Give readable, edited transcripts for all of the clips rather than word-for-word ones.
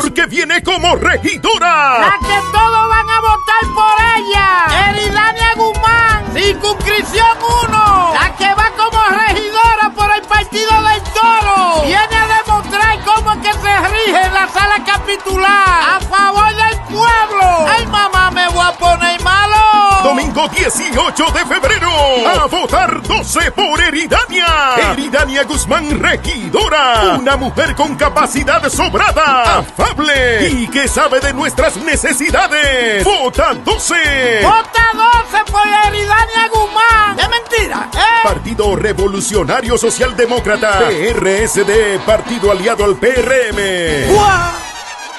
porque viene como regidora. La que todos van a votar por ella. Eridania Guzmán, circunscripción 1. La que va como regidora por el Partido del Toro. Viene a demostrar cómo es que se rige en la sala capitular. A favor del pueblo. Ay, mamá, me voy a poner malo. Domingo 18 de febrero. A votar 12 por Eridania. Eridania Guzmán, regidora. Una mujer con capacidad sobrada, afable y que sabe de nuestras necesidades. Vota 12. Vota 12 por Eridania Guzmán. Es mentira, Partido Revolucionario Socialdemócrata. PRSD, partido aliado al PRM. ¡Guau!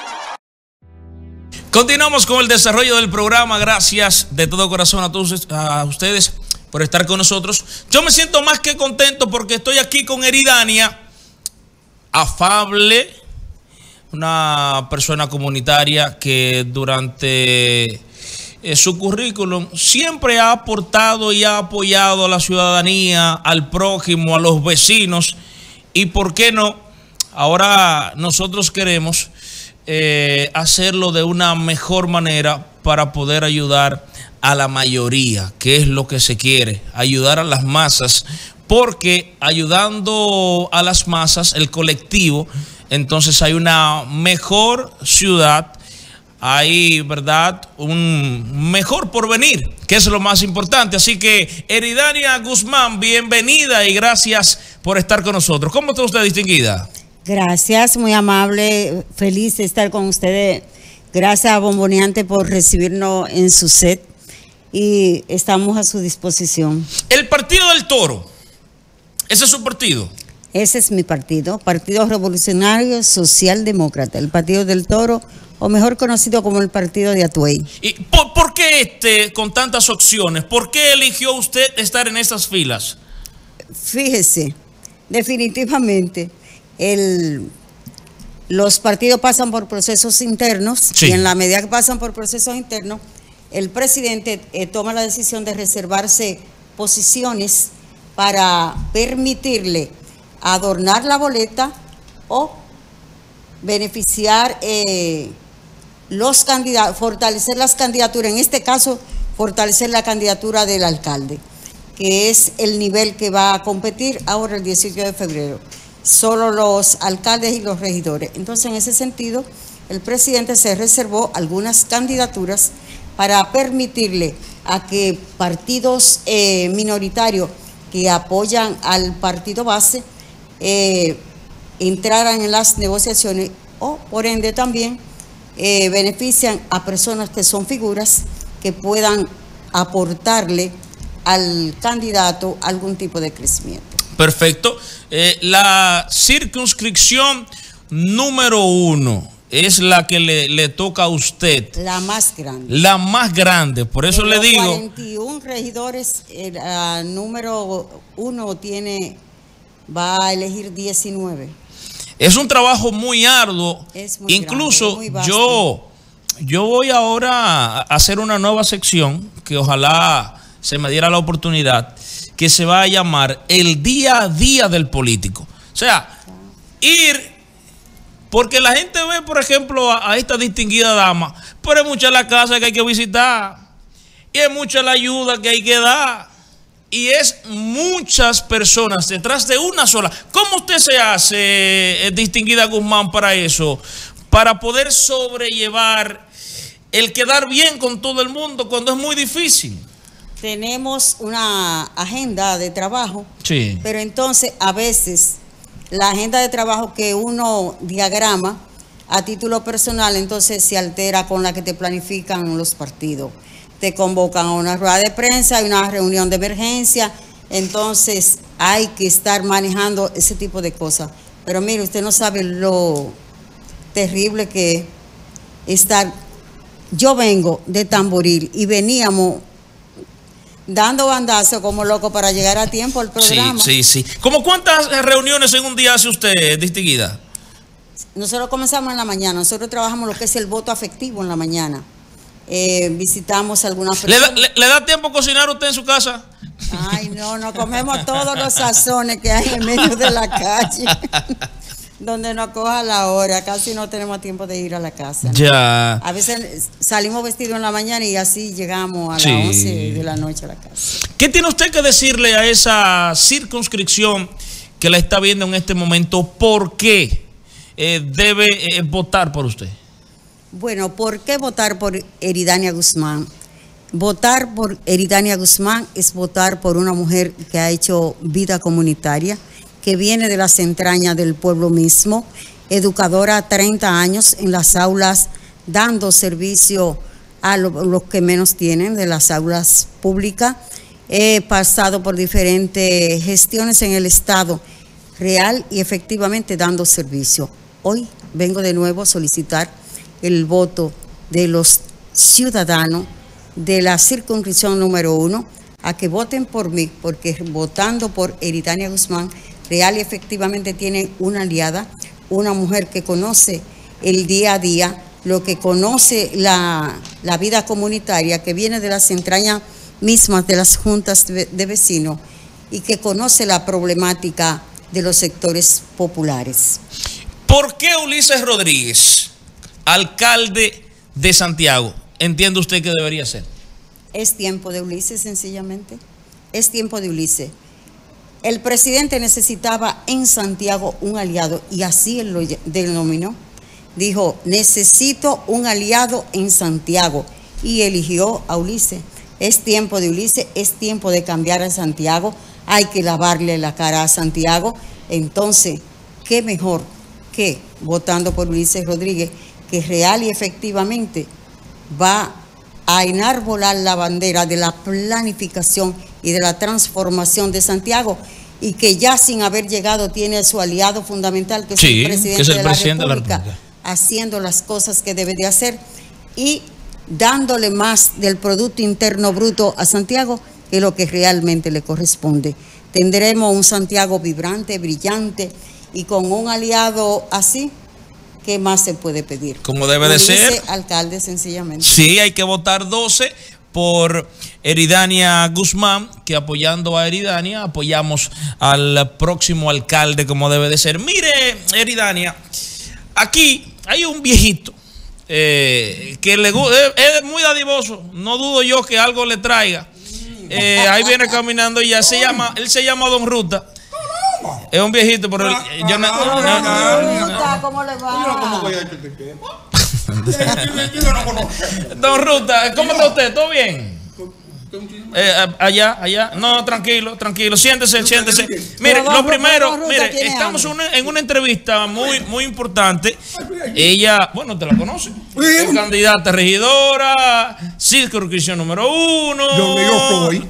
Continuamos con el desarrollo del programa. Gracias de todo corazón a todos ustedes por estar con nosotros. Yo me siento más que contento porque estoy aquí con Eridania, afable, una persona comunitaria que durante su currículum siempre ha aportado y ha apoyado a la ciudadanía, al prójimo, a los vecinos. Y por qué no, ahora nosotros queremos hacerlo de una mejor manera para poder ayudar a la mayoría, que es lo que se quiere, ayudar a las masas, porque ayudando a las masas, el colectivo, entonces hay una mejor ciudad, hay, ¿verdad?, un mejor porvenir, que es lo más importante. Así que, Eridania Guzmán, bienvenida y gracias por estar con nosotros. ¿Cómo está usted, distinguida? Gracias, muy amable, feliz de estar con ustedes. Gracias a Bomboneante por recibirnos en su set y estamos a su disposición. El Partido del Toro, ¿ese es su partido? Ese es mi partido, Partido Revolucionario Socialdemócrata, el Partido del Toro, o mejor conocido como el Partido de Atuey. ¿Y por qué con tantas opciones? ¿Por qué eligió usted estar en esas filas? Fíjese, definitivamente, los partidos pasan por procesos internos, sí, y en la medida que pasan por procesos internos, el presidente toma la decisión de reservarse posiciones para permitirle adornar la boleta o beneficiar los candidatos, fortalecer las candidaturas, en este caso fortalecer la candidatura del alcalde, que es el nivel que va a competir ahora el 18 de febrero. Solo los alcaldes y los regidores. Entonces, en ese sentido, el presidente se reservó algunas candidaturas para permitirle a que partidos minoritarios que apoyan al partido base entraran en las negociaciones o, por ende, también benefician a personas que son figuras que puedan aportarle al candidato algún tipo de crecimiento. Perfecto. La circunscripción número 1 es la que le toca a usted. La más grande. La más grande, por eso le digo. 41 regidores, el número 1 va a elegir 19. Es un trabajo muy arduo. Es muy incluso grande, muy vasto. yo voy ahora a hacer una nueva sección que ojalá se me diera la oportunidad, que se va a llamar el día a día del político. O sea, ir, porque la gente ve, por ejemplo, a esta distinguida dama, pero es mucha la casa que hay que visitar, y es mucha la ayuda que hay que dar, y es muchas personas detrás de una sola. ¿Cómo usted se hace, distinguida Guzmán, para eso? Para poder sobrellevar el quedar bien con todo el mundo cuando es muy difícil. Tenemos una agenda de trabajo, sí, pero entonces a veces la agenda de trabajo que uno diagrama a título personal, entonces se altera con la que te planifican los partidos. Te convocan a una rueda de prensa y una reunión de emergencia, entonces hay que estar manejando ese tipo de cosas. Pero mire, usted no sabe lo terrible que es estar. Yo vengo de Tamboril y veníamos dando bandazo como loco para llegar a tiempo al programa. Sí. ¿Cómo cuántas reuniones en un día hace usted, distinguida? Nosotros comenzamos en la mañana. Nosotros trabajamos lo que es el voto afectivo en la mañana. Visitamos algunas personas. ¿Le da tiempo a cocinar usted en su casa? Ay, no comemos todos los sazones que hay en medio de la calle. Donde nos coja la hora, casi no tenemos tiempo de ir a la casa, ¿no? Ya. A veces salimos vestidos en la mañana y así llegamos a las 11 de la noche a la casa. ¿Qué tiene usted que decirle a esa circunscripción que la está viendo en este momento? ¿Por qué debe votar por usted? Bueno, ¿por qué votar por Eridania Guzmán? Votar por Eridania Guzmán es votar por una mujer que ha hecho vida comunitaria, que viene de las entrañas del pueblo mismo, educadora 30 años en las aulas, dando servicio a los que menos tienen de las aulas públicas. He pasado por diferentes gestiones en el Estado real y efectivamente dando servicio. Hoy vengo de nuevo a solicitar el voto de los ciudadanos de la circunscripción número 1 a que voten por mí, porque votando por Eridania Guzmán, real y efectivamente tiene una aliada, una mujer que conoce el día a día, lo que conoce la vida comunitaria, que viene de las entrañas mismas de las juntas de vecinos y que conoce la problemática de los sectores populares. ¿Por qué Ulises Rodríguez, alcalde de Santiago, entiende usted que debería ser? Es tiempo de Ulises, sencillamente. Es tiempo de Ulises. El presidente necesitaba en Santiago un aliado y así él lo denominó. Dijo, necesito un aliado en Santiago y eligió a Ulises. Es tiempo de Ulises, es tiempo de cambiar a Santiago. Hay que lavarle la cara a Santiago. Entonces, ¿qué mejor que votando por Ulises Rodríguez, que real y efectivamente va a enarbolar la bandera de la planificación y de la transformación de Santiago, y que ya sin haber llegado tiene a su aliado fundamental, que es el presidente de la República, haciendo las cosas que debe de hacer y dándole más del Producto Interno Bruto a Santiago que lo que realmente le corresponde. Tendremos un Santiago vibrante, brillante y con un aliado así. ¿Qué más se puede pedir? Como debe de ser. Alcalde, sencillamente. Sí, hay que votar 12 por Eridania Guzmán, que apoyando a Eridania apoyamos al próximo alcalde como debe de ser. Mire, Eridania, aquí hay un viejito que es muy dadivoso, no dudo yo que algo le traiga. Ahí viene caminando y ya él se llama Don Ruta. Es un viejito, pero yo no. ¿Cómo le va? Don Ruta, ¿cómo está usted? ¿Todo bien? Allá. No, tranquilo. Siéntese. Mire, lo primero, estamos en una entrevista muy importante. Ella, bueno, te la conoce. Es candidata a regidora, circunscripción número 1. Yo estoy.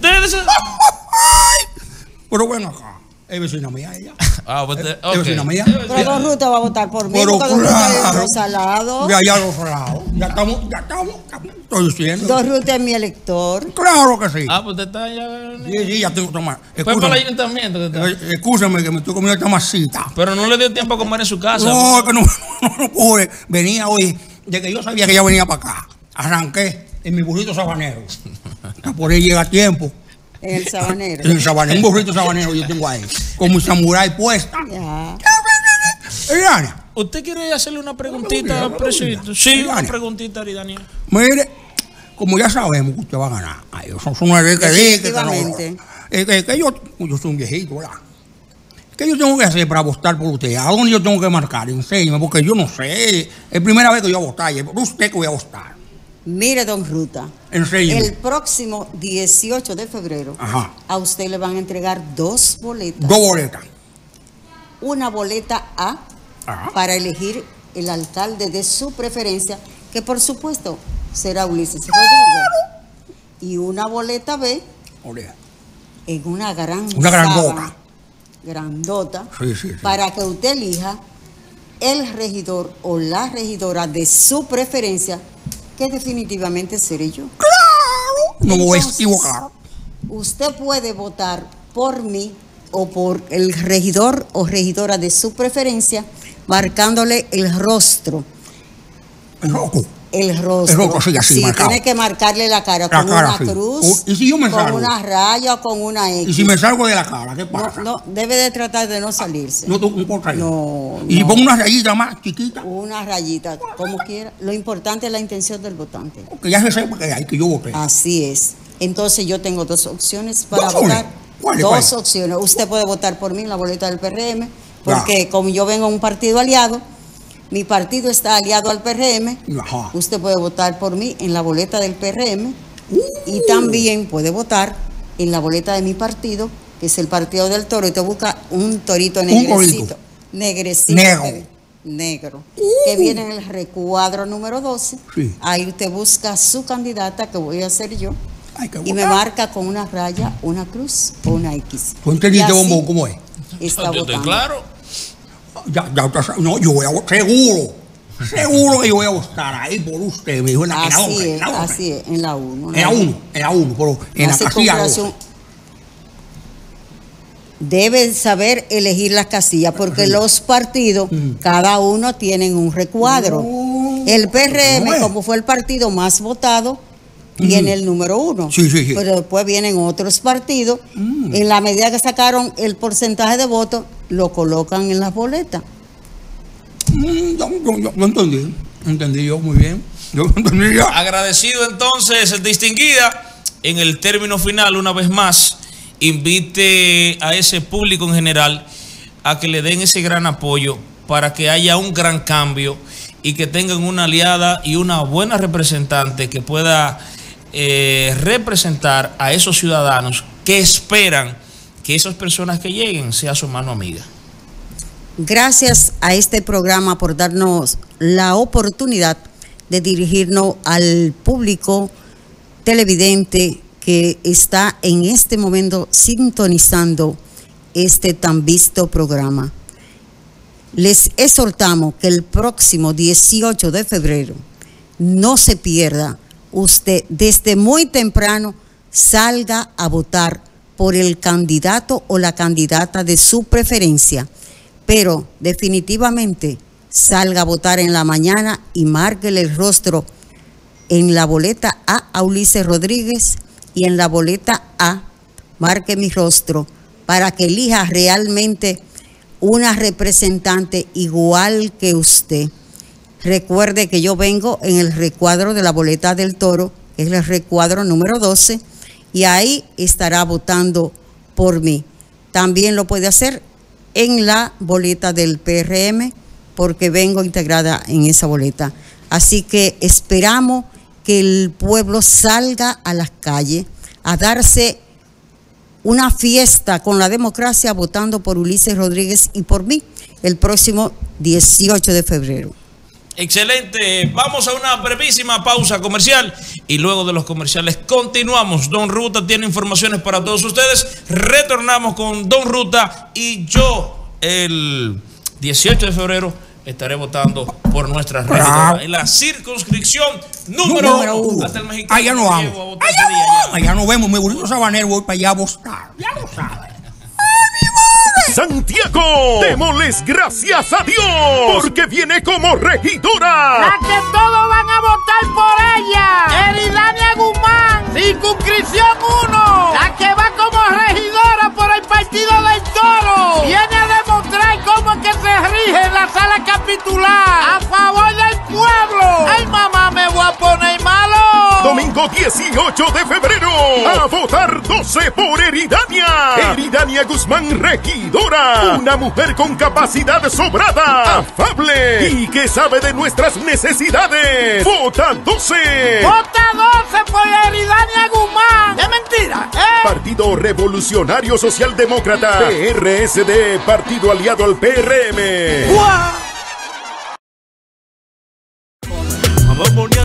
Pero bueno, acá. Es vecina mía ella. Es vecina mía. Pero Don Ruta va a votar por mí. Pero claro. Salado. Ya Rosalado. Ya estamos. Estoy diciendo. Don Ruta es mi elector. Claro que sí. Pues te está ya. Sí, ya tengo que tomar. Fue para el ayuntamiento. Escúchame que me estoy comiendo esta masita. Pero no le dio tiempo a comer en su casa. No, que no pude. Venía hoy, de que yo sabía que ella venía para acá. Arranqué en mi burrito sabanero. Por ahí llega a tiempo. En el sabanero. En el sabanero, un burrito sabanero yo tengo ahí, con mi samurái puesta. Ya. Eridania. ¿Usted quiere hacerle una preguntita, presidente? Sí, una preguntita, Eridania. Mire, como ya sabemos que usted va a ganar. Ay, son una vez que yo soy un viejito, ¿verdad? ¿Qué yo tengo que hacer para votar por usted? ¿A dónde yo tengo que marcar? Enséñeme, porque yo no sé. Es primera vez que yo voy a votar y es por usted que voy a votar. Mire, Don Ruta, el próximo 18 de febrero, a usted le van a entregar 2 boletas. 2 boletas. Una boleta A para elegir el alcalde de su preferencia, que por supuesto será Ulises Rodríguez. Y una boleta B en una grandota, sí. Para que usted elija el regidor o la regidora de su preferencia, que definitivamente seré yo. ¡Claro! No me voy a equivocar. Usted puede votar por mí o por el regidor o regidora de su preferencia, marcándole el rostro. El rostro. El rostro, sí, así, sí, marcado. Tiene que marcarle la cara La con cara, una sí. cruz, ¿Y si yo me con salgo? una raya o con una X. Y si me salgo de la cara, ¿qué pasa? No, debe de tratar de no salirse. No importa. No, Y no. pongo una rayita más chiquita. Una rayita, como quiera. Lo importante es la intención del votante. Que ya se sepa que hay que yo voté. Así es. Entonces yo tengo dos opciones para ¿Dos votar. ¿Cuáles? Dos opciones. Usted puede votar por mí en la boleta del PRM, porque como yo vengo a un partido aliado, mi partido está aliado al PRM. Ajá. Usted puede votar por mí en la boleta del PRM y también puede votar en la boleta de mi partido, que es el Partido del Toro, y te busca un torito negrecito. Negrecito. Negro. Que viene en el recuadro número 12. Sí. Ahí usted busca su candidata, que voy a ser yo. Hay que Y me votar. marca con una raya, una cruz o una X. ¿Tú entendiste, Y así Bombón, cómo es? Está Yo estoy votando. claro. No, yo voy a votar, seguro que yo voy a votar ahí por usted, me dijo en la Así es, en la 1. En la 1, pero en la casilla 12. Debe saber elegir las casillas, porque los partidos, cada uno tienen un recuadro. El PRM, como fue el partido más votado, tiene el número 1. Sí. Pero después vienen otros partidos. En la medida que sacaron el porcentaje de votos, lo colocan en las boletas. Yo entendí yo muy bien. Yo entendí ya. Agradecido entonces, distinguida, en el término final, una vez más, invite a ese público en general a que le den ese gran apoyo para que haya un gran cambio y que tengan una aliada y una buena representante que pueda representar a esos ciudadanos que esperan que esas personas que lleguen sea su mano amiga. Gracias a este programa por darnos la oportunidad de dirigirnos al público televidente que está en este momento sintonizando este tan visto programa. Les exhortamos que el próximo 18 de febrero no se pierda. Usted desde muy temprano salga a votar por el candidato o la candidata de su preferencia, pero definitivamente salga a votar en la mañana y márquele el rostro en la boleta A Ulises Rodríguez y en la boleta A marque mi rostro para que elija realmente una representante igual que usted. Recuerde que yo vengo en el recuadro de la boleta del Toro, que es el recuadro número 12, y ahí estará votando por mí. También lo puede hacer en la boleta del PRM, porque vengo integrada en esa boleta. Así que esperamos que el pueblo salga a las calles a darse una fiesta con la democracia votando por Ulises Rodríguez y por mí el próximo 18 de febrero. Excelente, vamos a una brevísima pausa comercial y luego de los comerciales continuamos. Don Ruta tiene informaciones para todos ustedes. Retornamos con Don Ruta y yo el 18 de febrero estaré votando por nuestra regidora en la circunscripción número 1. Hasta el mexicano. Allá no vamos. Allá nos vemos. Mi bonito sabanero, voy para allá a votar. Ya lo sabes. Santiago, démosles gracias a Dios porque viene como regidora. La que todos van a votar por ella, Eridania Guzmán, circunscripción 1, la que va como regidora por el Partido del Toro. Viene a demostrar cómo es que se rige en la sala capitular a favor del pueblo. Ay, mamá, me voy a poner malo. Domingo 18 de febrero, a votar 12 por Eridania. Eridania Guzmán, regidora. Una mujer con capacidad sobrada, afable y que sabe de nuestras necesidades. Vota 12. Vota 12 por Eridania Guzmán. Es mentira, Partido Revolucionario Socialdemócrata, PRSD, partido aliado al PRM. ¡Guau!